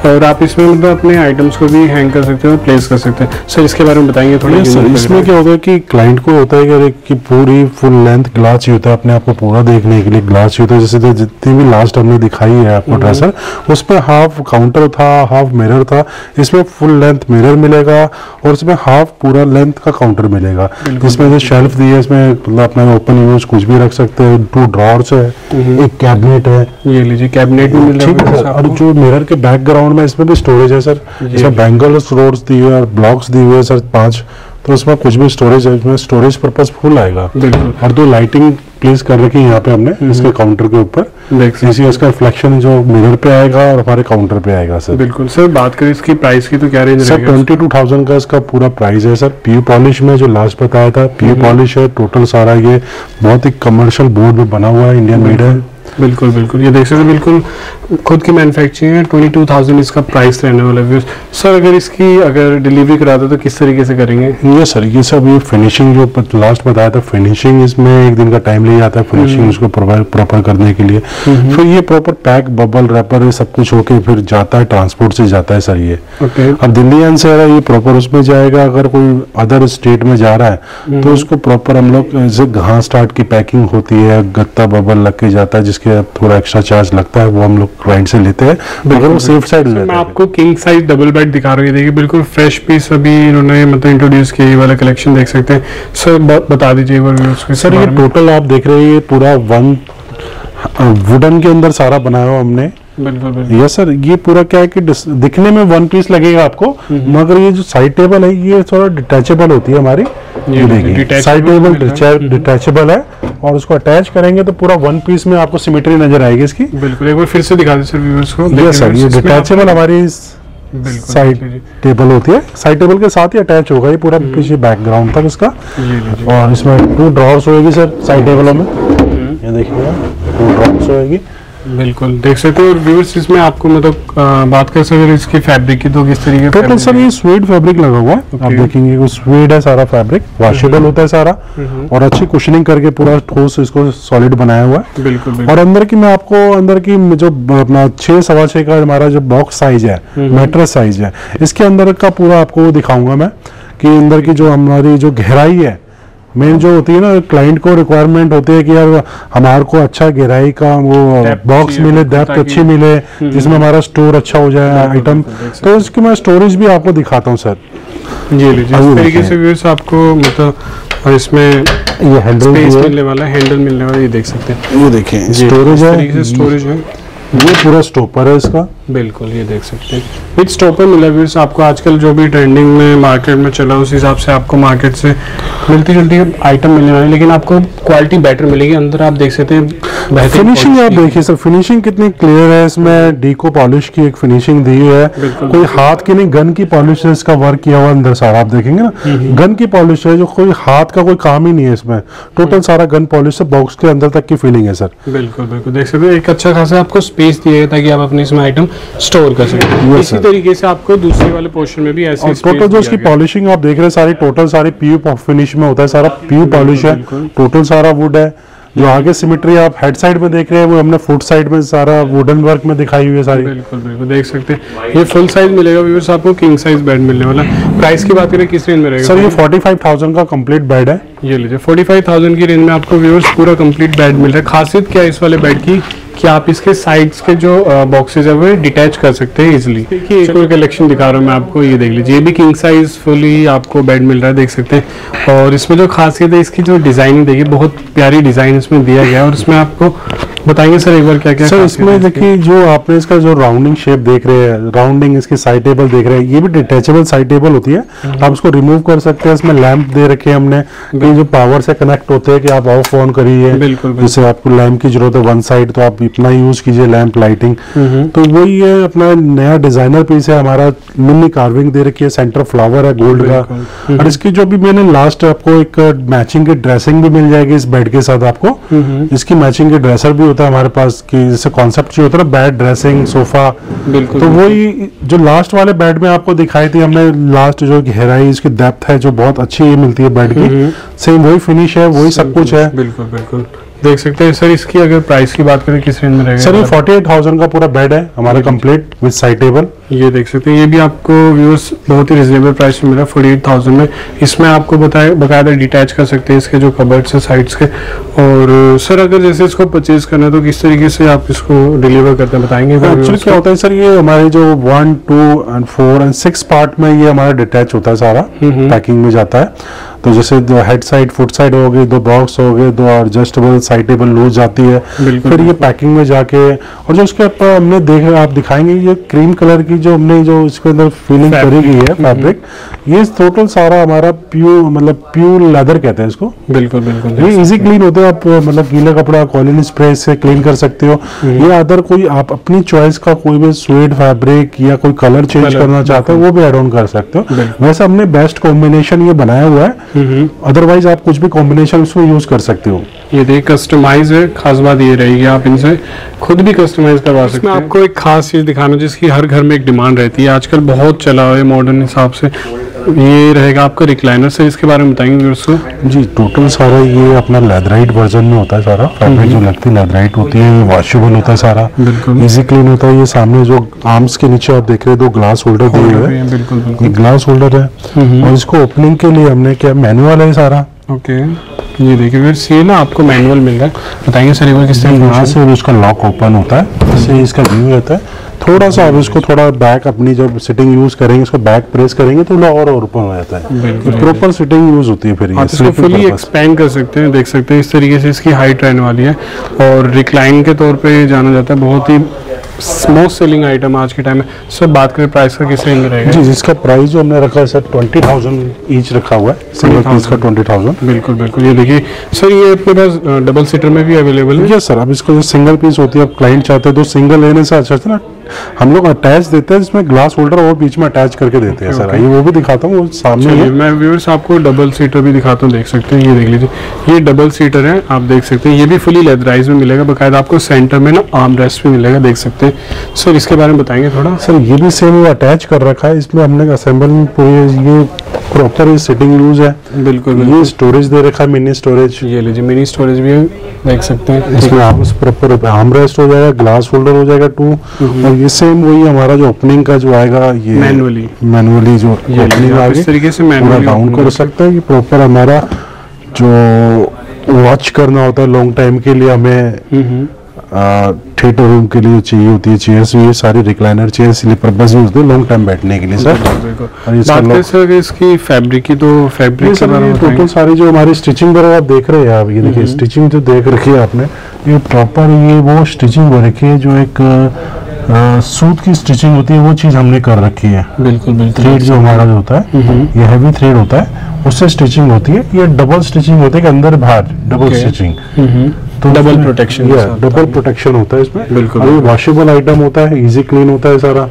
और आप इसमें मतलब अपने आइटम्स को भी हैंग कर सकते हो, प्लेस कर सकते हैं। सर इसके बारे में बताएंगे थोड़ा। सर इसमें क्या होता है कि क्लाइंट को होता है कि पूरी फुल लेंथ ग्लास चाहिए होता है, अपने आप को पूरा देखने के लिए ग्लास चाहिए होता है। जैसे जितनी भी लास्ट हमने दिखाई है आपको ड्रेसर, उसमें हाफ काउंटर था, हाफ मिरर था, इसमें फुल लेंथ मिरर मिलेगा और इसमें हाफ पूरा लेंथ का काउंटर मिलेगा। इसमें जो शेल्फ दी है इसमें मतलब अपना ओपन यूज कुछ भी रख सकते हैं, 2 ड्रॉर्स है, एक कैबिनेट है, ये लीजिए कैबिनेट भी मिल रहा है। और जो मिरर के बैकग्राउंड में इसमें भी स्टोरेज है सर, इसमें बैंगल्स रोड्स दी हुई है और ब्लॉक्स दी हुए है सर 5, तो उसमें कुछ भी स्टोरेज है, इसमें स्टोरेज पर्पस फुल आएगा। और 2 लाइटिंग प्लेस कर रखी है यहाँ पे हमने इसके काउंटर के ऊपर, इसी इसका रिफ्लेक्शन जो मिरर पे आएगा और हमारे काउंटर पे आएगा सर। बिल्कुल सर, बात करें इसकी प्राइस की तो क्या रेंज सर 22,000 का इसका पूरा प्राइस है सर। पीयू पॉलिश में जो लास्ट बताया था पीयू पॉलिश है, टोटल सारा ये बहुत ही कमर्शियल बोर्ड में बना हुआ है, इंडियन मेड है। बिल्कुल बिल्कुल, ये देख सकते हैं बिल्कुल खुद की मैन्युफैक्चरिंग है। 22,000 इसका प्राइस रहने वाला है। सर अगर इसकी अगर डिलीवरी कराते तो किस तरीके से करेंगे? ये सर ये सब ये फिनिशिंग जो लास्ट बताया था, फिनिशिंग इसमें 1 दिन का टाइम ले जाता है फिनिशिंग उसको प्रॉपर करने के लिए। फिर ये प्रॉपर पैक बबल रैपर ये सब कुछ होके फिर जाता है, ट्रांसपोर्ट से जाता है सर ये। अब दिल्ली एनसीआर ये प्रॉपर उसमें जाएगा। अगर कोई अदर स्टेट में जा रहा है तो उसको प्रॉपर हम लोग जैसे घास स्टार्ट की पैकिंग होती है, गत्ता बबल लग के जाता है, जिसके थोड़ा एक्स्ट्रा चार्ज लगता है, वो हम लोग क्लाइंट से लेते हैं मगर वो सेफ साइड हो जाता है। मैं आपको किंग साइज डबल बेड दिखा रहा हूँ, देखिए बिल्कुल फ्रेश पीस अभी इन्होंने मतलब इंट्रोड्यूस किया, ये वाला कलेक्शन देख सकते हैं। सर बता दीजिए एक बार। सर ये टोटल आप देख रहे हैं ये पूरा वुडन के अंदर सारा बनाया हुआ हमने। बिल्कुल यस सर, ये पूरा क्या है कि दिखने में 1 पीस लगेगा आपको, मगर ये जो साइड टेबल है ये थोड़ा डिटैचेबल होती है हमारी। ये देखिए साइड टेबल डिटैचेबल है और उसको अटैच करेंगे तो पूरा 1 पीस में आपको सिमेट्री नजर आएगी इसकी। बिल्कुल, एक बार फिर से दिखा दें सर व्यूअर्स को। यस सर, ये डिटैचेबल हमारी साइड टेबल होती है, साइड टेबल के साथ ही अटैच होगा ये पूरा पीछे बैकग्राउंड तक इसका। और इसमें 2 ड्रॉर्स होगी सर साइड टेबल में, ये देखिए 2 ड्रॉर्स होगी। बिल्कुल देख सकते हो व्यूअर्स, इसमें आपको मतलब बात कर सकते हैं इसकी फैब्रिक की तो किस तरीके टोटल सर ये स्वेड फैब्रिक लगा हुआ है। आप देखेंगे वो स्वेड है सारा फैब्रिक, वॉशेबल होता है सारा और अच्छी कुशनिंग करके पूरा ठोस इसको सॉलिड बनाया हुआ है। बिल्कुल। और अंदर की मैं आपको अंदर की जो अपना 6 सवा 6 का हमारा जो बॉक्स साइज है, मैट्रेस साइज है, इसके अंदर का पूरा आपको दिखाऊंगा मैं कि अंदर की जो हमारी जो गहराई है मेन जो होती है ना, क्लाइंट को रिक्वायरमेंट होती है कि यार हमारे को अच्छा गहराई का वो बॉक्स मिले, डेप्थ अच्छी मिले, जिसमें हमारा स्टोर अच्छा हो जाए आइटम। तो इसकी मैं स्टोरेज भी आपको दिखाता हूँ सर। ये लीजिए इस तरीके से व्यूअर्स आपको मतलब इसमें ये हैंडल मिलने वाला है, हैंडल मिलने वाला, ये देख सकते हैं। ये देखें स्टोरेज है, स्टोरेज है, ये पूरा स्टॉपर है इसका। बिल्कुल ये देख सकते हैं विद स्टॉपर मिला व्यूअर्स आपको। आजकल जो भी ट्रेंडिंग में मार्केट में चला उस हिसाब से आपको मार्केट से मिलती जुलती आइटम मिलने वाली, लेकिन आपको क्वालिटी बेटर मिलेगी। अंदर आप देख सकते हैं फिनिशिंग, आप देखिए सर फिनिशिंग कितनी क्लियर है। इसमें डीको पॉलिश की एक फिनिशिंग दी है, कोई हाथ की नहीं, गन की पॉलिश है इसका वर्क किया हुआ अंदर सारा। आप देखेंगे ना गन की पॉलिश है, जो कोई हाथ का कोई काम ही नहीं है इसमें, टोटल सारा गन पॉलिश है, बॉक्स के अंदर तक की फीलिंग है सर। बिल्कुल देख सकते हैं, एक अच्छा खासा आपको स्पेस दिया है ताकि आप अपने इसमें आइटम स्टोर कर सकें। इसी तरीके से आपको दूसरे वाले पोर्शन में भी ऐसे टोटल जो इसकी पॉलिशिंग आप देख रहे हैं सारी टोटल सारी पीयू फिनिश में होता है, सारा पीयू पॉलिश है, टोटल सारा वुड है। जो आगे सिमेट्री आप हेड साइड में देख रहे हैं वो हमने फुट साइड में सारा वुडन वर्क में दिखाई हुई है सारी। बिल्कुल देख सकते हैं। ये फुल साइज मिलेगा व्यूअर्स आपको, किंग साइज बेड मिलने वाला। प्राइस की बात करें किस रेंज में रहेगा सर? ये 45,000 का कंप्लीट बेड है। ये लीजिए 45,000 की रेंज में आपको व्यूअर्स पूरा कंप्लीट बेड मिल रहा है। खासियत क्या है इस वाले बेड की कि आप इसके साइड्स के जो बॉक्सेज है वो डिटैच कर सकते हैं इजीली। देखिए एक और कलेक्शन दिखा रहा हूँ मैं आपको, ये देख लीजिए, ये भी किंग साइज फुली आपको बेड मिल रहा है, देख सकते हैं। और इसमें जो खासियत है इसकी जो डिजाइनिंग देखिए, बहुत प्यारी डिजाइन इसमें दिया गया है। और इसमें आपको बताएंगे सर एक बार क्या क्या सर इसमें देखिए जो आपने इसका जो राउंडिंग शेप देख रहे हैं, राउंडिंग इसकी साइड टेबल देख रहे हैं, ये भी डिटैचेबल साइड टेबल होती है, आप इसको रिमूव कर सकते हैं। इसमें लैंप दे रखे हैं हमने, जो पावर से कनेक्ट होते हैं कि आप ऑफ ऑन करिए, जैसे आपको लैंप की जरूरत है 1 साइड तो आप इतना यूज कीजिए लैंप लाइटिंग। तो वही है अपना नया डिजाइनर पीस है हमारा, मिनी कार्विंग दे रखी है, सेंटर फ्लावर है गोल्ड का। और इसकी जो भी मैंने लास्ट आपको एक मैचिंग की ड्रेसिंग भी मिल जाएगी इस बेड के साथ आपको। इसकी मैचिंग के ड्रेसर भी होता है हमारे पास, कि जैसे कॉन्सेप्ट जो होता है ना बेड ड्रेसिंग सोफा। तो वही जो लास्ट वाले बेड में आपको दिखाई थी हमने, लास्ट जो गहराई इसकी डेप्थ है जो बहुत अच्छी मिलती है बेड की, सेम वही फिनिश है, वही सब कुछ है। बिल्कुल देख सकते हैं सर। इसकी अगर प्राइस की बात करें किस रेंज में रहेगा सर? ये 48,000 का पूरा बेड है हमारा कंप्लीट विद साइड टेबल। ये देख सकते हैं, ये भी आपको व्यूअर्स बहुत ही रिजनेबल प्राइस में मिला 48,000 में। इसमें आपको बकायदा डिटैच कर सकते हैं इसके जो कबर्ड्स है साइड्स के। और सर अगर जैसे इसको परचेज करना है तो किस तरीके से आप इसको डिलीवर करते हैं बताएंगे? एक्चुअली क्या होता है सर, ये हमारे जो 1, 2 एंड 4 एंड 6 पार्ट में ये हमारा डिटैच होता है सारा, पैकिंग में जाता है। तो जैसे दो हेड साइड, फुट साइड हो गई, 2 बॉक्स हो गए, 2 एडजस्टेबल साइड टेबल लूज जाती है, फिर ये पैकिंग में जाके। और जो उसके ऊपर हमने देखा, आप दिखाएंगे ये क्रीम कलर की जो हमने जो इसके अंदर फीलिंग करी गई है फैब्रिक, ये टोटल सारा हमारा प्योर मतलब प्योर लेदर कहते हैं इसको। बिल्कुल बिल्कुल, ये इजी क्लीन होते हैं। आप मतलब गीला कपड़ा कॉलिन स्प्रे से क्लीन कर सकते हो। ये अदर कोई आप अपनी चॉइस का कोई भी स्वेड फैब्रिक या कोई कलर चेंज करना चाहते हो वो भी एड ऑन कर सकते हो। वैसे हमने बेस्ट कॉम्बिनेशन ये बनाया हुआ है, अदरवाइज आप कुछ भी कॉम्बिनेशन उसमें यूज कर सकते हो। ये देख कस्टमाइज है, खास बात ये रहेगी आप इनसे खुद भी कस्टमाइज करवा सकते हैं। आपको एक खास चीज दिखाना जिसकी हर घर में एक डिमांड रहती है, आजकल बहुत चला हुआ है मॉडर्न हिसाब से, ये रहेगा आपका रिक्लाइनर। से इसके बारे में बताएंगे दोस्तों? जी, टोटल सारा ये अपना लेदराइट वर्जन में होता है सारा फैब्रिक जो लगती है लेदराइट होती है, ये वॉशेबल होता है सारा, इजी क्लीन होता है। ये सामने जो आर्म्स के नीचे आप देख रहे हो 2 ग्लास होल्डर दिए हुए हैं, ये ग्लास होल्डर है। और इसको ओपनिंग के लिए हमने क्या मैनुअल है सारा। ओके, ये देखिए फिर ये ना आपको मैनुअल मिल रहा है, बताएंगे सर एक बार किस तरह यहाँ से उसका लॉक ओपन होता है, इससे इसका व्यू रहता है। थोड़ा सा अब इसको थोड़ा बैक अपनी जब सिटिंग यूज करेंगे, इसको बैक प्रेस करेंगे तो और ओपन हो जाता है। प्रॉपर सिटिंग यूज होती है। फिर आप इसको फुली एक्सपेंड कर सकते हैं, देख सकते हैं इस तरीके से इसकी हाइट रहने वाली है और रिक्लाइन के तौर पे जाना जाता है। बहुत ही मोस्ट सेलिंग आइटम आज के टाइम में। सर बात करें प्राइस का किस रेंज में रहेगा? जी, जिसका प्राइस जो हमने रखा है सर 20,000 ईच रखा हुआ है, सिंगल पीस का 20,000। बिल्कुल बिल्कुल, ये देखिए सर ये अपने पास डबल सीटर में भी अवेलेबल है। यस सर, अब इसको जो सिंगल पीस होती है, अब क्लाइंट चाहते हैं तो सिंगल लेने से अच्छा ना हम लोग अटैच देते हैं, इसमें ग्लास होल्डर और बीच में अटैच करके देते हैं। सर ये वो भी दिखाता हूँ, वो सामने है। मैं व्यूअर्स आपको डबल सीटर भी दिखाता हूँ, देख सकते हैं। ये देख लीजिए, ये डबल सीटर है, आप देख सकते हैं। ये भी फुली लेदराइज में मिलेगा, बकायदा आपको सेंटर में ना आर्म रेस्ट भी मिलेगा, देख सकते हैं। सर इसके बारे में बताएंगे थोड़ा? सर ये भी सेम अटैच कर रखा है, इसमें हमने असेंबल में ये प्रॉपर सिटिंग यूज है। बिल्कुल, ये स्टोरेज दे रखा है, मिनी स्टोरेज। ये लीजिए मिनी स्टोरेज भी है, देख सकते हैं। इसमें आप प्रॉपर आर्म रेस्ट हो जाएगा, ग्लास होल्डर हो जाएगा 2। और ये सेम वही हमारा जो ओपनिंग का जो आएगा, ये मैनुअली जो ओपनिंग आगे इस तरीके से मैनुअली डाउन कर सकते हैं। ये प्रॉपर हमारा जो वॉच करना होता है लॉन्ग टाइम के लिए, हमें थिएटर रूम के लिए चाहिए होती है चेयर्स, ये सारी रिक्लाइनर चेयर स्लीपर बस यूज होती है लॉन्ग टाइम बैठने के लिए सर। बात करें सर इसकी फैब्रिक की, तो फैब्रिक के बारे में टोटल सारी जो हमारी स्टिचिंग वगैरह आप देख रहे हैं, आप ये देखिए स्टिचिंग जो देख रखी है आपने, ये प्रॉपर ये वो स्टिचिंग हो रखी है जो एक सूत की स्टिचिंग होती है, वो चीज हमने कर रखी है। बिल्कुल बिल्कुल, थ्रेड जो हमारा जो होता है ये हैवी थ्रेड होता है, उससे स्टिचिंग होती है। ये डबल स्टिचिंग होती है कि अंदर बाहर डबल स्टिचिंग, तो डबल प्रोटेक्शन, डबल प्रोटेक्शन होता है इसमें। बिल्कुल, ये वॉशेबल आइटम होता है, इजी क्लीन होता है सारा।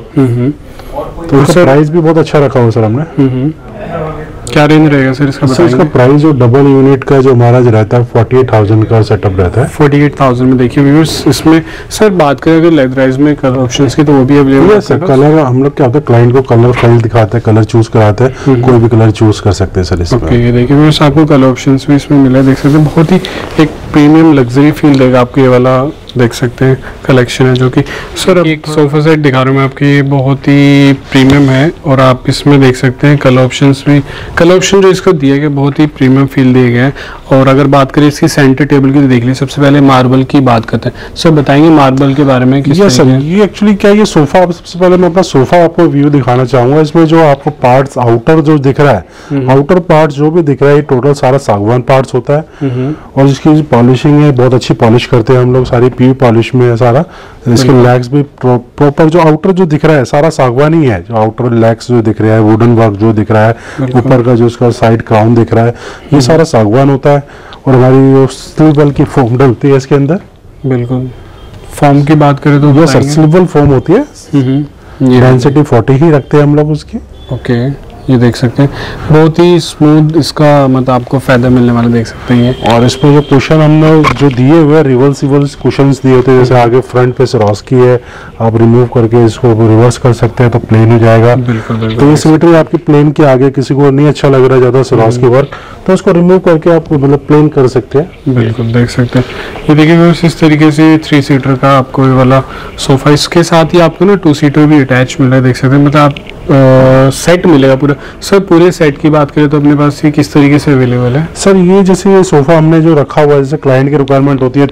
तो इसका प्राइस भी बहुत अच्छा रखा हुआ सर हमने। क्या रेंज रहेगा सर इसका? सर इसका प्राइस जो डबल यूनिट का जो हमारा जो रहता है 48,000 का सेटअप रहता है। 48,000 में देखिए व्यूअर्स, इसमें सर बात करें अगर लेदराइज में कलर ऑप्शंस की, तो वो भी अवेलेबल है सर। कलर हम लोग क्या होता है, क्लाइंट को कलर फाइल दिखाते हैं, कलर चूज कराते हैं, कोई भी कलर चूज कर सकते हैं सर इसमें। ये देखिए व्यूअर्स, आपको कलर ऑप्शंस भी इसमें मिला है, देख सकते हैं। बहुत ही एक प्रीमियम लग्जरी फील देगा आपको ये वाला, देख सकते हैं कलेक्शन है जो कि सर एक सोफा सेट दिखा रहा हूँ मैं आपकी, ये बहुत ही प्रीमियम है। और आप इसमें देख सकते हैं कलर ऑप्शंस भी, कलर ऑप्शन जो इसको दिया गया बहुत ही प्रीमियम फील दिए गए हैं। और अगर बात करें इसकी सेंटर टेबल की, तो देख लीजिए सबसे पहले मार्बल की बात करते हैं। सर बताएंगे मार्बल के बारे में? यस सर, ये एक्चुअली क्या, ये सोफा, सबसे पहले मैं अपना सोफा आपको व्यू दिखाना चाहूंगा। इसमें जो आपको पार्ट्स आउटर जो दिख रहा है, आउटर पार्ट जो भी दिख रहा है, टोटल सारा सागवान पार्ट्स होता है। और इसकी पॉलिशिंग है, बहुत अच्छी पॉलिश करते हैं हम लोग, सारी पी पॉलिश में है सारा। इसके लेग्स भी प्रॉपर जो आउटर जो दिख रहा है सारा सागवान ही है। जो आउटर लेग्स जो दिख रहा है, वुडन वर्क जो दिख रहा है, ऊपर का जो उसका साइड क्राउन दिख रहा है, ये सारा सागवान होता है। और हमारी जो स्लीवल की फोम डलती है इसके अंदर। बिल्कुल, फॉर्म की बात करें तो सर स्लीवल फोम होती है, डेंसिटी 40 ही रखते हैं हम लोग उसकी। ओके, ये देख सकते हैं बहुत ही स्मूथ इसका मतलब आपको फायदा मिलने वाला, देख सकते हैं ये। और इसमें जो कुशन हमने जो दिए हुए हैं, रिवर्सिबल कुशंस दिए होते हैं, जैसे आगे फ्रंट पे सरोस्की है, आप रिमूव करके इसको रिवर्स कर सकते हैं तो प्लेन हो जाएगा। बिल्कुल बिल्कुल, तो ये सिमेट्री आपकी प्लेन के आगे किसी को नहीं अच्छा लग रहा है ज्यादा सरोस्की वर्क, तो उसको रिमूव करके आप मतलब प्लेन कर सकते हैं। बिल्कुल देख सकते हैं। ये देखिए व्यूअर्स, इस तरीके से 3 सीटर का आपको ये वाला सोफा, इसके साथ ही आपको ना 2 सीटर भी अटैच मिल रहा है, देख सकते हैं। मतलब आप सेट मिलेगा पूरा। सर पूरे सेट की बात करें तो अपने पास ये किस तरीके से अवेलेबल है? सर ये जैसे ये सोफा हमने जो रखा हुआ है, जैसे क्लाइंट की रिक्वायरमेंट होती है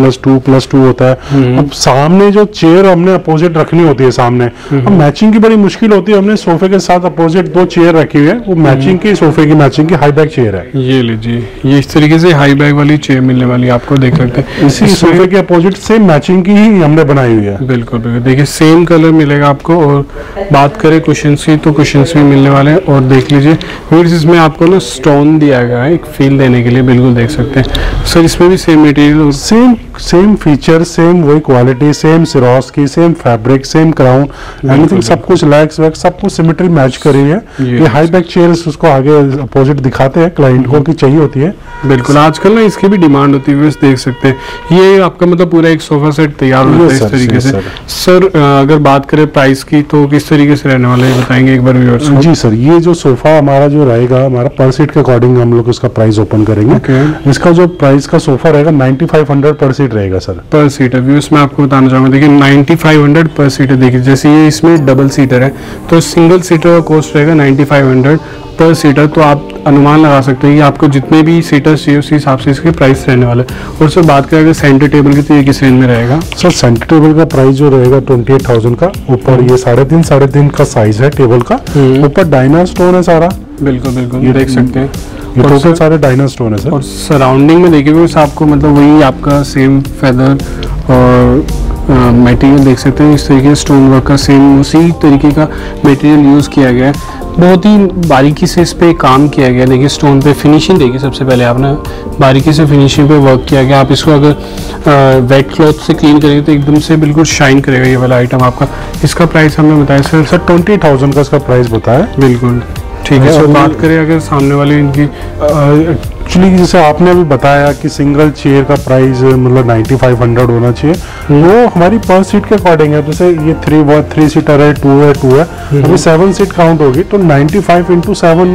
3+2+2 होता है। अब सामने जो चेयर हमने अपोजिट रखनी होती है सामने, अब मैचिंग की बड़ी मुश्किल होती है। हमने सोफे के साथ अपोजिट 2 चेयर रखी हुई है, वो मैचिंग की, सोफे की मैचिंग की हाई बैक चेयर है। ये लीजिए, ये इस तरीके से हाई बैक वाली चेयर मिलने वाली आपको, देख सकते हैं। इसी सोफे के अपोजिट सेम मैचिंग की ही हमने बनाई हुई है। बिल्कुल बिल्कुल, देखिए सेम कलर मिलेगा आपको। और बात करें कुशन्स की तो कुशन्स भी मिलने वाले हैं। और देख लीजिए व्यूअर्स, इसमें आपको ना स्टोन दिया गया है एक फील देने के लिए, बिल्कुल देख सकते हैं। सर इसमें भी same material, same feature, same वही क्वालिटी, सेम सिरोस की, same fabric, same crown, anything, सब कुछ लैक्स वैक्स सब कुछ सिमेट्री मैच करी है। ये हाई बैक चेयर्स उसको आगे अपोजिट दिखाते हैं क्लाइंट को कि चाहिए होती है। बिल्कुल, आजकल ना इसकी भी डिमांड होती है, देख सकते हैं। ये आपका मतलब पूरा एक सोफा सेट तैयार होता है इस तरीके से। सर अगर बात करें प्राइस की तो किस तरीके से रहने वाला है, बताएंगे एक बार व्यूअर्स को? जी सर, ये जो सोफा हमारा जो रहेगा, हमारा पर सीट के अकॉर्डिंग हम लोग इसका प्राइस ओपन करेंगे। इसका जो प्राइस का सोफा रहेगा 9500 पर सीट रहेगा सर। पर सीटर व्यूअर्स मैं आपको बताना चाहूंगा, देखिए 9500 पर सीटर। देखिए जैसे ये इसमें डबल सीटर है तो सिंगल सीटर का कॉस्ट रहेगा 9500 पर सीटर। तो आप अनुमान लगा सकते हैं कि आपको जितने भी सीटर्स चाहिए उस हिसाब से इसके प्राइस रहने वाले। और सर बात करें अगर सेंटर टेबल की तो ये किस रेंज में रहेगा? सर सेंटर टेबल का प्राइस जो रहेगा 28,000 का। ऊपर ये 3.5 का साइज है टेबल का, ऊपर डायना स्टोन है सारा। बिल्कुल बिल्कुल, ये देख सकते हैं। ये टोटल सारे डायना स्टोन है सर। और सराउंडिंग में देखिए आपको मतलब वही आपका सेम फेदर और मटेरियल देख सकते हैं। इस तरीके से स्टोन वर्क का सेम उसी तरीके का मटेरियल यूज़ किया गया है। बहुत ही बारीकी से इस पे काम किया गया। देखिए स्टोन पे फिनिशिंग देखिए, सबसे पहले आपने बारीकी से फिनिशिंग पे वर्क किया गया। आप इसको अगर वेट क्लॉथ से क्लीन करेंगे तो एकदम से बिल्कुल शाइन करेगा ये वाला आइटम आपका। इसका प्राइस हमने बताया सर 20,000 का इसका प्राइस बताया। बिल्कुल ठीक है। और बात करें अगर सामने वाली इनकी, एक्चुअली जैसे आपने अभी बताया कि सिंगल चेयर का प्राइस मतलब 9500 होना चाहिए, वो हमारी पर सीट के अकॉर्डिंग है। जैसे ये 3 सीटर है, 2 है, अभी 7 सीट काउंट होगी तो 95 into 7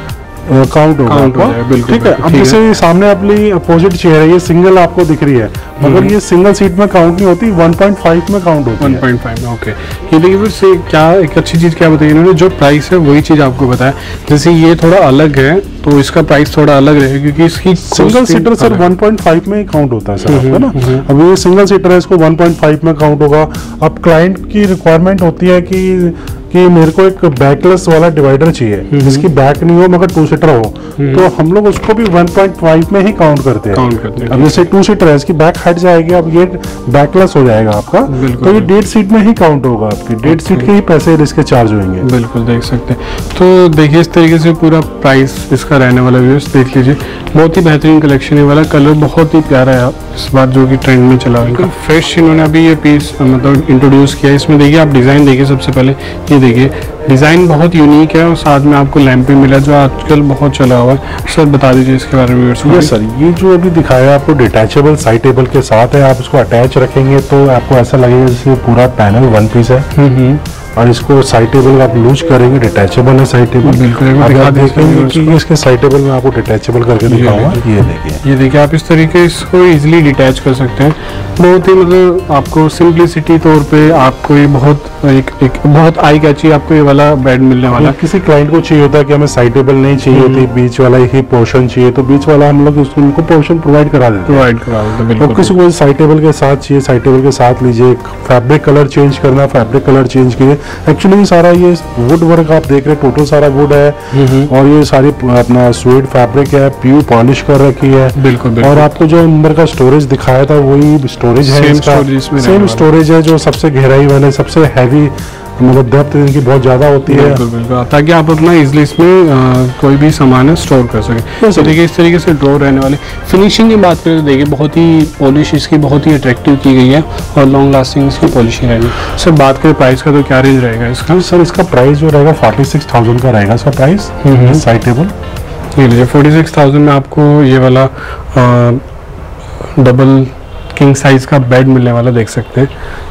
काउंट होगा। ठीक है। अब जैसे सामने अपनी अपोजिट चेयर है, ये सिंगल आपको दिख रही है, मगर ये सिंगल सीट में काउंट नहीं होती, 1.5 में काउंट होती है। 1.5 में, ओके। ये देखिए फिर से क्या एक अच्छी चीज़ क्या बताई इन्होंने, जो प्राइस है वही चीज़ आपको बताया। जैसे ये थोड़ा अलग है तो इसका प्राइस थोड़ा अलग रहेगा क्योंकि इसकी सिंगल सीटर सर 1.5 में ही काउंट होता है सर आपका ना। अब ये सिंगल सीटर है, इसको 1.5 में काउंट होगा। अब क्लाइंट की रिक्वायरमेंट होती है कि मेरे को एक बैकलेस वाला डिवाइडर चाहिए जिसकी बैक नहीं हो मगर 2 सीटर हो, तो हम लोग उसको भी 1.5 में ही काउंट करते हैं। अब जैसे 2 सीटर है, इसकी बैक हट जाएगी, अब ये बैकलेस हो जाएगा आपका, तो ये 1.5 सीट में ही काउंट होगा। आपकी 1.5 सीट के ही पैसे इसके चार्ज होंगे। बिल्कुल देख सकते हैं। तो देखिए इस तरीके से पूरा प्राइस इसका रहने वाला व्यूअर्स देख लीजिए। बहुत ही बेहतरीन कलेक्शन है वाला, कलर बहुत ही प्यारा है इस बार जो कि ट्रेंड में चला है। फ्रेश इन्होंने अभी ये पीस मतलब इंट्रोड्यूस किया है। इसमें देखिए आप डिज़ाइन देखिए, सबसे पहले ये देखिए डिज़ाइन बहुत यूनिक है और साथ में आपको लैंप भी मिला जो आजकल बहुत चला हुआ है। सर बता दीजिए इसके बारे में। यस सर, ये जो अभी दिखाया आपको डिटैचेबल साइड टेबल के साथ है। आप इसको अटैच रखेंगे तो आपको ऐसा लगेगा जैसे पूरा पैनल 1 पीस है। और इसको साइड टेबल आप लूज करेंगे, डिटैचेबल है साइड टेबल। बिल्कुल आप देखेंगे कि इसके साइड टेबल में आपको डिटैचेबल करके दिखाऊंगा। ये देखिए आप इस तरीके इसको इजीली डिटैच कर सकते हैं। बहुत ही मतलब आपको सिंपलिसिटी तौर पे आपको ये बहुत बहुत आई कैची आपको ये वाला बेड मिलने वाला है। किसी क्लाइंट को चाहिए होता है कि हमें साइड टेबल नहीं चाहिए होती, बीच वाला ही पोर्शन चाहिए, तो बीच वाला हम लोग उनको पोर्शन प्रोवाइड करा देते हैं। और किसी को साइड टेबल के साथ चाहिए, साइड टेबल के साथ लीजिए। फैब्रिक कलर चेंज करना, फैब्रिक कलर चेंज कीजिए। एक्चुअली सारा ये वुड वर्क आप देख रहे हैं, टोटल सारा वुड है और ये सारी अपना स्वेड फैब्रिक है, प्योर पॉलिश कर रखी है। बिल्कुल। और आपको जो अंदर का स्टोरेज दिखाया था वही स्टोरेज है, सेम स्टोरेज है जो सबसे गहराई वाले, सबसे हैवी मतलब डेप्थ इनकी बहुत ज्यादा होती है। बिल्कुल, ताकि आप अपना इजिली इसमें कोई भी सामान है स्टोर कर सकें। तो देखिए इस तरीके से ड्रॉर रहने वाले। फिनिशिंग की बात करें तो देखिए बहुत ही पॉलिश इसकी बहुत ही अट्रैक्टिव की गई है और लॉन्ग लास्टिंग इसकी पॉलिशिंग रहेगी। सर बात करें प्राइस का तो क्या रेंज रहेगा इसका? सर इसका प्राइस जो रहेगा 46,000 का रहेगा इसका प्राइस साइड टेबल। ये लीजिए 46,000 में आपको ये वाला डबल किंग साइज का बेड मिलने वाला देख सकते हैं।